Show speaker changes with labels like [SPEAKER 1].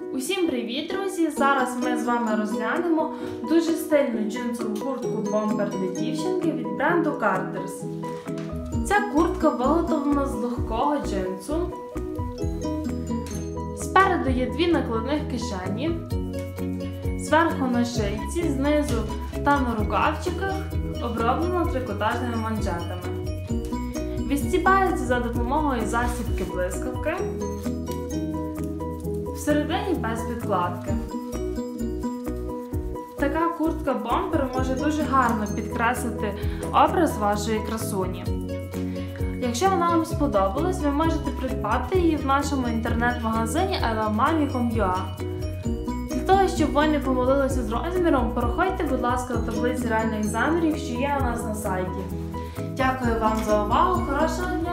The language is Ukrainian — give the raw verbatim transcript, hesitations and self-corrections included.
[SPEAKER 1] Усім привіт, друзі! Зараз ми з вами розглянемо дуже стильну джинсову куртку бомбер для дівчинки від бренду Carter's. Ця куртка виготовлена з легкого джинсу. Спереду є дві накладних кишені, зверху на шийці, знизу та на рукавчиках оброблено трикотажними манжетами. Відстібається за допомогою застібки блискавки. Всередині без підкладки. Така куртка-бомбер може дуже гарно підкреслити образ вашої красуні. Якщо вона вам сподобалась, ви можете придбати її в нашому інтернет-магазині елемамі крапка ком крапка ю а. Для того, щоб ви не помилилися з розміром, проходьте, будь ласка, в таблиці реальних замірів, що є у нас на сайті. Дякую вам за увагу, хорошого дня!